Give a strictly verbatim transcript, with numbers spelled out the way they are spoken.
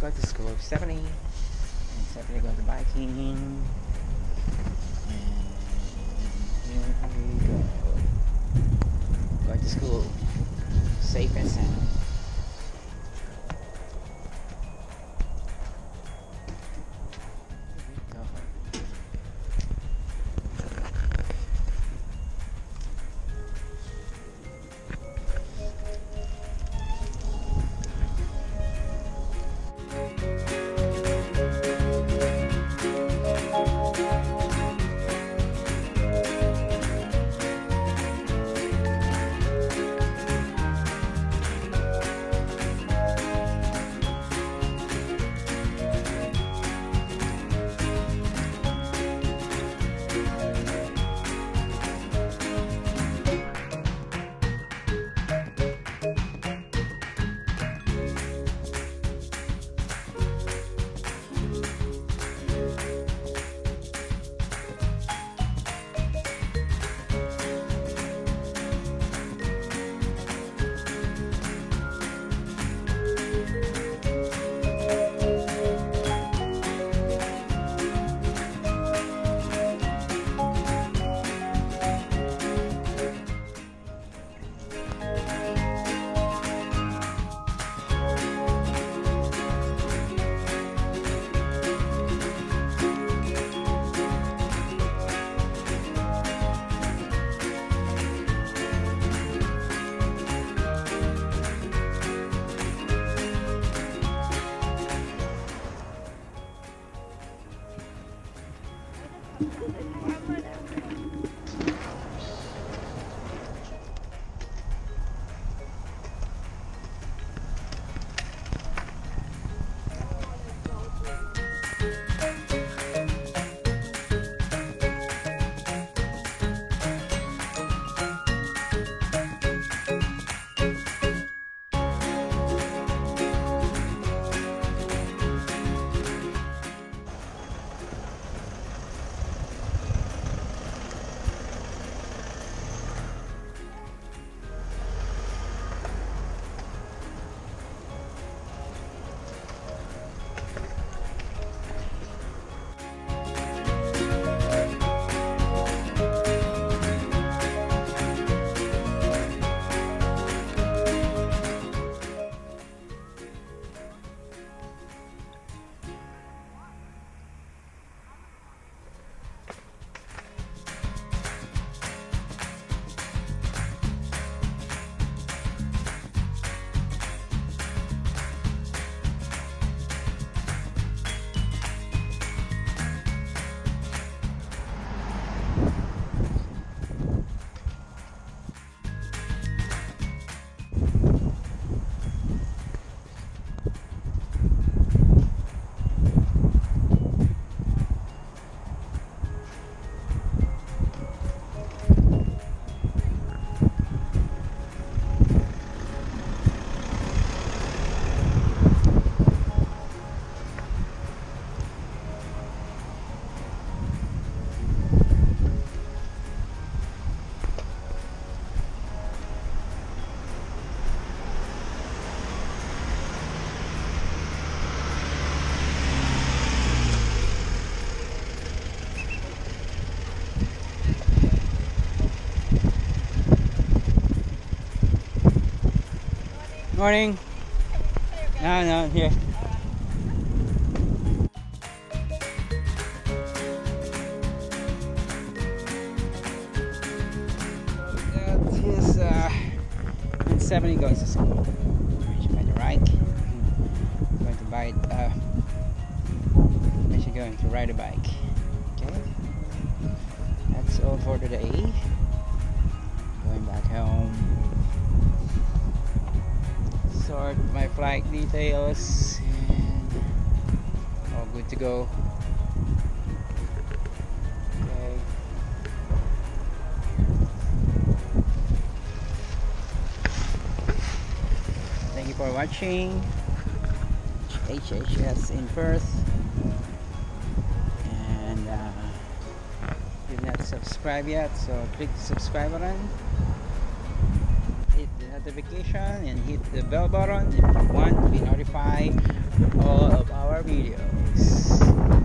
go to school with Stephanie. And Stephanie go to biking. And here we go. Go to school. Safe and sound. Morning. No, no, here. That is uh, seventy goes to school. She's going to ride. Going to buy. Uh, she's going to ride a bike. Okay. That's all for today. Going back home. Sort my flight details and all good to go. Okay. Thank you for watching H H S in Perth, and uh, if you've not subscribed yet, so click the subscribe button, hit the notification and hit the bell button if you want to be notified all of our videos.